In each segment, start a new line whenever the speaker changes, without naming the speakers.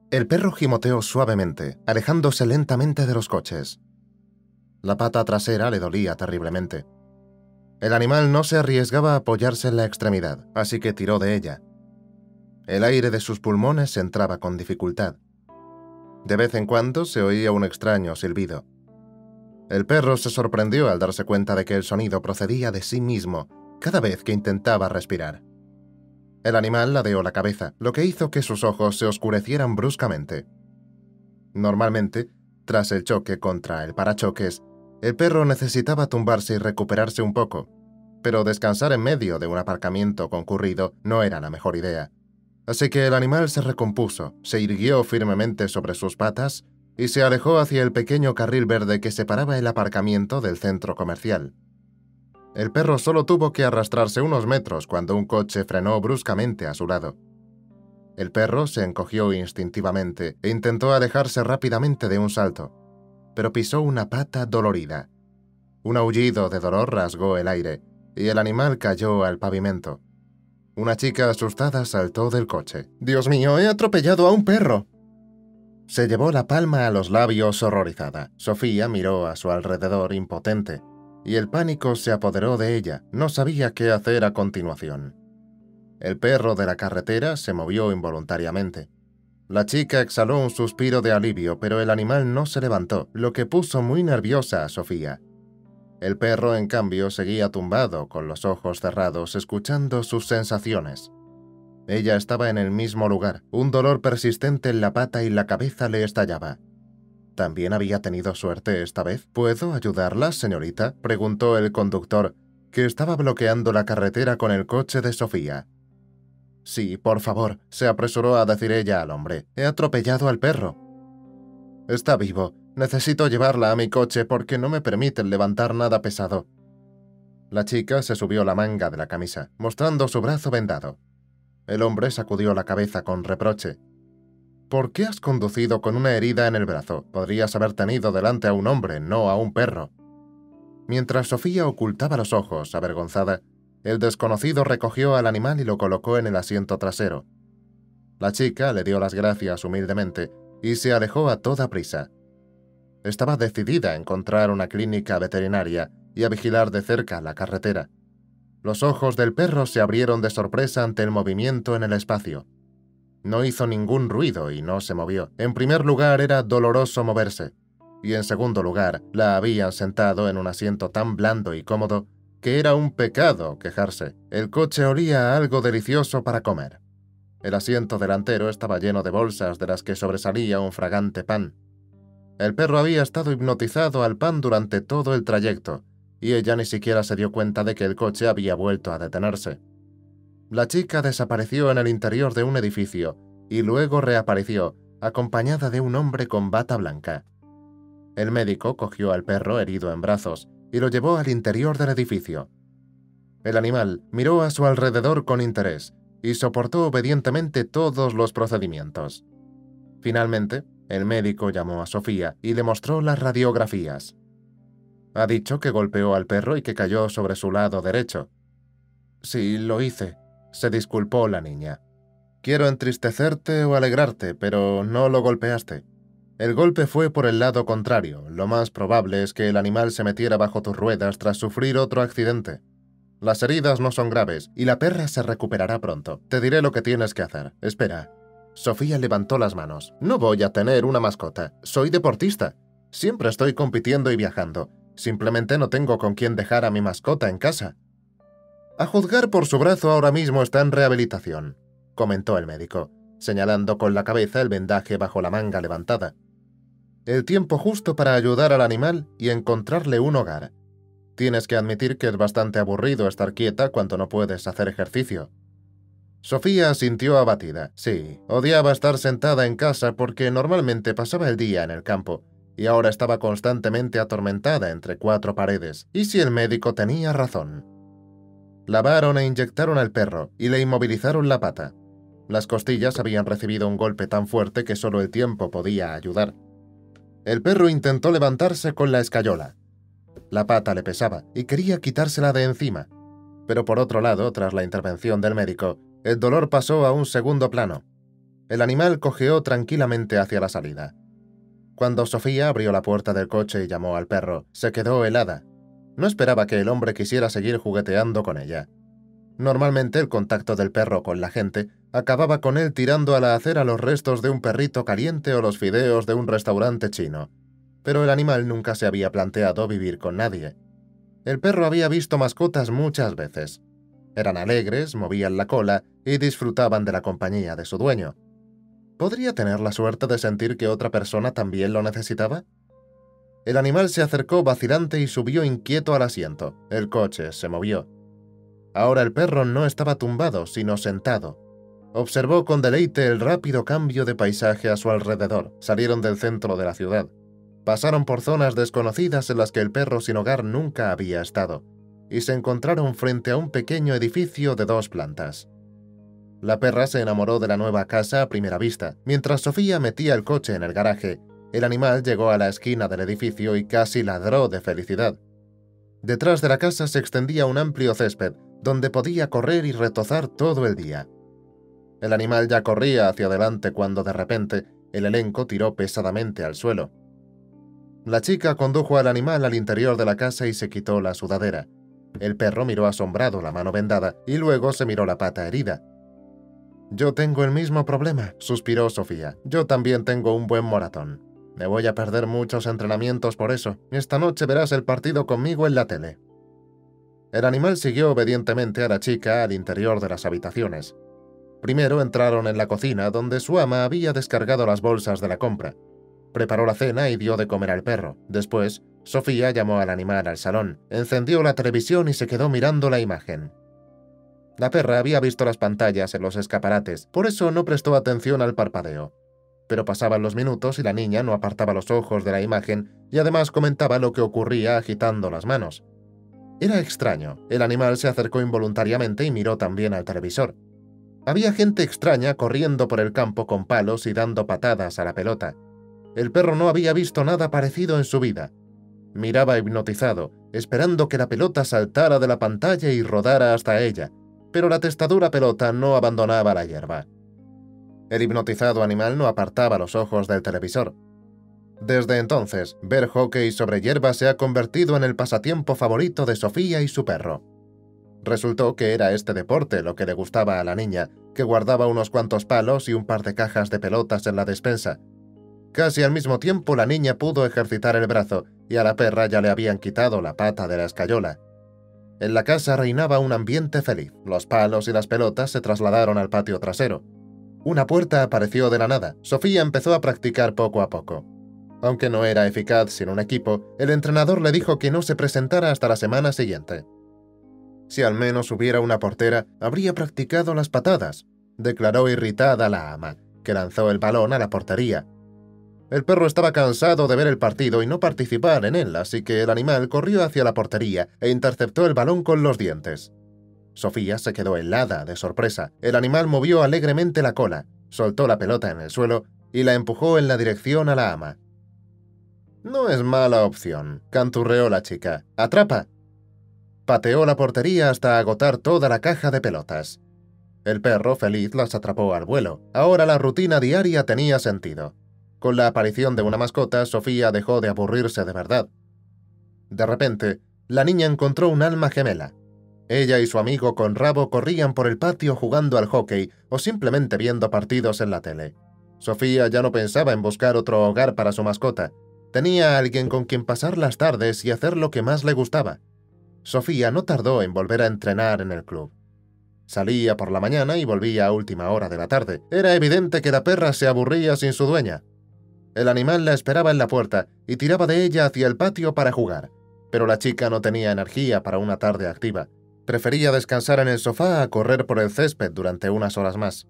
El perro gimoteó suavemente, alejándose lentamente de los coches. La pata trasera le dolía terriblemente. El animal no se arriesgaba a apoyarse en la extremidad, así que tiró de ella. El aire de sus pulmones entraba con dificultad. De vez en cuando se oía un extraño silbido. El perro se sorprendió al darse cuenta de que el sonido procedía de sí mismo cada vez que intentaba respirar. El animal ladeó la cabeza, lo que hizo que sus ojos se oscurecieran bruscamente. Normalmente, tras el choque contra el parachoques, el perro necesitaba tumbarse y recuperarse un poco, pero descansar en medio de un aparcamiento concurrido no era la mejor idea. Así que el animal se recompuso, se irguió firmemente sobre sus patas y se alejó hacia el pequeño carril verde que separaba el aparcamiento del centro comercial. El perro solo tuvo que arrastrarse unos metros cuando un coche frenó bruscamente a su lado. El perro se encogió instintivamente e intentó alejarse rápidamente de un salto, pero pisó una pata dolorida. Un aullido de dolor rasgó el aire y el animal cayó al pavimento. Una chica asustada saltó del coche. «¡Dios mío, he atropellado a un perro!». Se llevó la palma a los labios horrorizada. Sofía miró a su alrededor impotente, y el pánico se apoderó de ella. No sabía qué hacer a continuación. El perro de la carretera se movió involuntariamente. La chica exhaló un suspiro de alivio, pero el animal no se levantó, lo que puso muy nerviosa a Sofía. El perro, en cambio, seguía tumbado, con los ojos cerrados, escuchando sus sensaciones. Ella estaba en el mismo lugar. Un dolor persistente en la pata y la cabeza le estallaba. ¿También había tenido suerte esta vez? «¿Puedo ayudarla, señorita?», preguntó el conductor, que estaba bloqueando la carretera con el coche de Sofía. «Sí, por favor», se apresuró a decir ella al hombre. «He atropellado al perro». «Está vivo. Necesito llevarla a mi coche porque no me permiten levantar nada pesado». La chica se subió la manga de la camisa, mostrando su brazo vendado. El hombre sacudió la cabeza con reproche. «¿Por qué has conducido con una herida en el brazo? Podrías haber tenido delante a un hombre, no a un perro». Mientras Sofía ocultaba los ojos, avergonzada, el desconocido recogió al animal y lo colocó en el asiento trasero. La chica le dio las gracias humildemente y se alejó a toda prisa. Estaba decidida a encontrar una clínica veterinaria y a vigilar de cerca la carretera. Los ojos del perro se abrieron de sorpresa ante el movimiento en el espacio. No hizo ningún ruido y no se movió. En primer lugar, era doloroso moverse, y en segundo lugar, la habían sentado en un asiento tan blando y cómodo que era un pecado quejarse. El coche olía a algo delicioso para comer. El asiento delantero estaba lleno de bolsas de las que sobresalía un fragante pan. El perro había estado hipnotizado al pan durante todo el trayecto, y ella ni siquiera se dio cuenta de que el coche había vuelto a detenerse. La chica desapareció en el interior de un edificio y luego reapareció, acompañada de un hombre con bata blanca. El médico cogió al perro herido en brazos y lo llevó al interior del edificio. El animal miró a su alrededor con interés y soportó obedientemente todos los procedimientos. Finalmente, el médico llamó a Sofía y le mostró las radiografías. «Ha dicho que golpeó al perro y que cayó sobre su lado derecho». «Sí, lo hice», se disculpó la niña. «Quiero entristecerte o alegrarte, pero no lo golpeaste. El golpe fue por el lado contrario. Lo más probable es que el animal se metiera bajo tus ruedas tras sufrir otro accidente. Las heridas no son graves y la perra se recuperará pronto. Te diré lo que tienes que hacer. Espera». Sofía levantó las manos. «No voy a tener una mascota. Soy deportista. Siempre estoy compitiendo y viajando. Simplemente no tengo con quién dejar a mi mascota en casa». «A juzgar por su brazo, ahora mismo está en rehabilitación», comentó el médico, señalando con la cabeza el vendaje bajo la manga levantada. «El tiempo justo para ayudar al animal y encontrarle un hogar. Tienes que admitir que es bastante aburrido estar quieta cuando no puedes hacer ejercicio». Sofía sintió abatida. Sí, odiaba estar sentada en casa porque normalmente pasaba el día en el campo, y ahora estaba constantemente atormentada entre cuatro paredes. ¿Y si el médico tenía razón? Lavaron e inyectaron al perro y le inmovilizaron la pata. Las costillas habían recibido un golpe tan fuerte que solo el tiempo podía ayudar. El perro intentó levantarse con la escayola. La pata le pesaba y quería quitársela de encima. Pero por otro lado, tras la intervención del médico, el dolor pasó a un segundo plano. El animal cojeó tranquilamente hacia la salida. Cuando Sofía abrió la puerta del coche y llamó al perro, se quedó helada. No esperaba que el hombre quisiera seguir jugueteando con ella. Normalmente el contacto del perro con la gente acababa con él tirando a la acera los restos de un perrito caliente o los fideos de un restaurante chino. Pero el animal nunca se había planteado vivir con nadie. El perro había visto mascotas muchas veces. Eran alegres, movían la cola y disfrutaban de la compañía de su dueño. ¿Podría tener la suerte de sentir que otra persona también lo necesitaba? El animal se acercó vacilante y subió inquieto al asiento. El coche se movió. Ahora el perro no estaba tumbado, sino sentado. Observó con deleite el rápido cambio de paisaje a su alrededor. Salieron del centro de la ciudad. Pasaron por zonas desconocidas en las que el perro sin hogar nunca había estado, y se encontraron frente a un pequeño edificio de 2 plantas. La perra se enamoró de la nueva casa a primera vista. Mientras Sofía metía el coche en el garaje, el animal llegó a la esquina del edificio y casi ladró de felicidad. Detrás de la casa se extendía un amplio césped, donde podía correr y retozar todo el día. El animal ya corría hacia adelante cuando de repente el elenco tiró pesadamente al suelo. La chica condujo al animal al interior de la casa y se quitó la sudadera. El perro miró asombrado la mano vendada y luego se miró la pata herida. «Yo tengo el mismo problema», suspiró Sofía. «Yo también tengo un buen moratón. Me voy a perder muchos entrenamientos por eso. Esta noche verás el partido conmigo en la tele». El animal siguió obedientemente a la chica al interior de las habitaciones. Primero entraron en la cocina, donde su ama había descargado las bolsas de la compra. Preparó la cena y dio de comer al perro. Después, Sofía llamó al animal al salón, encendió la televisión y se quedó mirando la imagen. La perra había visto las pantallas en los escaparates, por eso no prestó atención al parpadeo. Pero pasaban los minutos y la niña no apartaba los ojos de la imagen y además comentaba lo que ocurría agitando las manos. Era extraño. El animal se acercó involuntariamente y miró también al televisor. Había gente extraña corriendo por el campo con palos y dando patadas a la pelota. El perro no había visto nada parecido en su vida. Miraba hipnotizado, esperando que la pelota saltara de la pantalla y rodara hasta ella, pero la testadura pelota no abandonaba la hierba. El hipnotizado animal no apartaba los ojos del televisor. Desde entonces, ver hockey sobre hierba se ha convertido en el pasatiempo favorito de Sofía y su perro. Resultó que era este deporte lo que le gustaba a la niña, que guardaba unos cuantos palos y un par de cajas de pelotas en la despensa. Casi al mismo tiempo la niña pudo ejercitar el brazo y a la perra ya le habían quitado la pata de la escayola. En la casa reinaba un ambiente feliz. Los palos y las pelotas se trasladaron al patio trasero. Una puerta apareció de la nada. Sofía empezó a practicar poco a poco. Aunque no era eficaz sin un equipo, el entrenador le dijo que no se presentara hasta la semana siguiente. Si al menos hubiera una portera, habría practicado las patadas, declaró irritada la ama, que lanzó el balón a la portería. El perro estaba cansado de ver el partido y no participar en él, así que el animal corrió hacia la portería e interceptó el balón con los dientes. Sofía se quedó helada de sorpresa. El animal movió alegremente la cola, soltó la pelota en el suelo y la empujó en la dirección a la ama. «No es mala opción», canturreó la chica. «¡Atrapa!». Pateó la portería hasta agotar toda la caja de pelotas. El perro, feliz, las atrapó al vuelo. Ahora la rutina diaria tenía sentido. Con la aparición de una mascota, Sofía dejó de aburrirse de verdad. De repente, la niña encontró un alma gemela. Ella y su amigo con rabo corrían por el patio jugando al hockey o simplemente viendo partidos en la tele. Sofía ya no pensaba en buscar otro hogar para su mascota. Tenía a alguien con quien pasar las tardes y hacer lo que más le gustaba. Sofía no tardó en volver a entrenar en el club. Salía por la mañana y volvía a última hora de la tarde. Era evidente que la perra se aburría sin su dueña. El animal la esperaba en la puerta y tiraba de ella hacia el patio para jugar, pero la chica no tenía energía para una tarde activa. Prefería descansar en el sofá a correr por el césped durante unas horas más.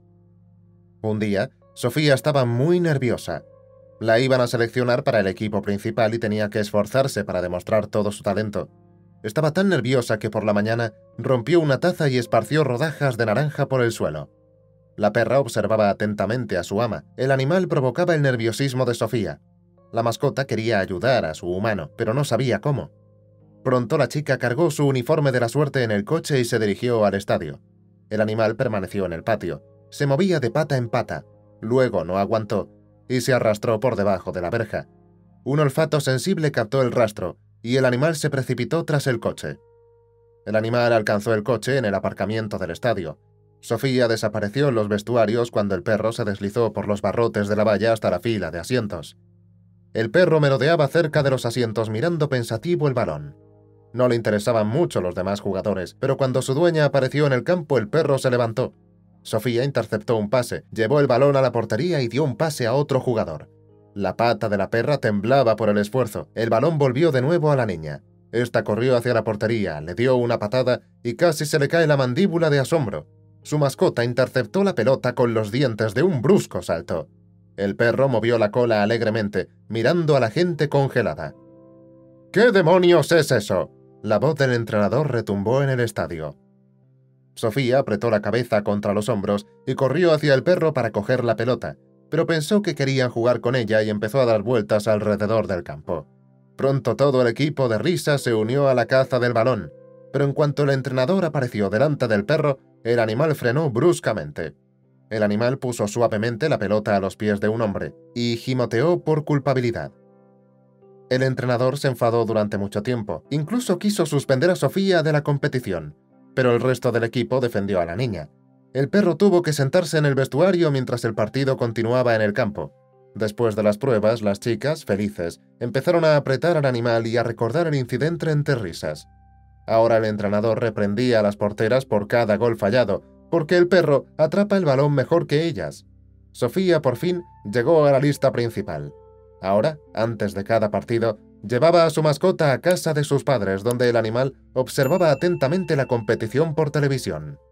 Un día, Sofía estaba muy nerviosa. La iban a seleccionar para el equipo principal y tenía que esforzarse para demostrar todo su talento. Estaba tan nerviosa que por la mañana rompió una taza y esparció rodajas de naranja por el suelo. La perra observaba atentamente a su ama. El animal provocaba el nerviosismo de Sofía. La mascota quería ayudar a su humano, pero no sabía cómo. Pronto la chica cargó su uniforme de la suerte en el coche y se dirigió al estadio. El animal permaneció en el patio. Se movía de pata en pata. luego no aguantó y se arrastró por debajo de la verja. Un olfato sensible captó el rastro y el animal se precipitó tras el coche. El animal alcanzó el coche en el aparcamiento del estadio. Sofía desapareció en los vestuarios cuando el perro se deslizó por los barrotes de la valla hasta la fila de asientos. El perro merodeaba cerca de los asientos mirando pensativo el balón. No le interesaban mucho los demás jugadores, pero cuando su dueña apareció en el campo el perro se levantó. Sofía interceptó un pase, llevó el balón a la portería y dio un pase a otro jugador. La pata de la perra temblaba por el esfuerzo. El balón volvió de nuevo a la niña. Esta corrió hacia la portería, le dio una patada y casi se le cae la mandíbula de asombro. Su mascota interceptó la pelota con los dientes de un brusco salto. El perro movió la cola alegremente, mirando a la gente congelada. ¿Qué demonios es eso? La voz del entrenador retumbó en el estadio. Sofía apretó la cabeza contra los hombros y corrió hacia el perro para coger la pelota, pero pensó que querían jugar con ella y empezó a dar vueltas alrededor del campo. Pronto todo el equipo de risa se unió a la caza del balón, pero en cuanto el entrenador apareció delante del perro, el animal frenó bruscamente. El animal puso suavemente la pelota a los pies de un hombre y gimoteó por culpabilidad. El entrenador se enfadó durante mucho tiempo, incluso quiso suspender a Sofía de la competición, pero el resto del equipo defendió a la niña. El perro tuvo que sentarse en el vestuario mientras el partido continuaba en el campo. Después de las pruebas, las chicas, felices, empezaron a apretar al animal y a recordar el incidente entre risas. Ahora el entrenador reprendía a las porteras por cada gol fallado, porque el perro atrapa el balón mejor que ellas. Sofía, por fin, llegó a la lista principal. Ahora, antes de cada partido, llevaba a su mascota a casa de sus padres, donde el animal observaba atentamente la competición por televisión.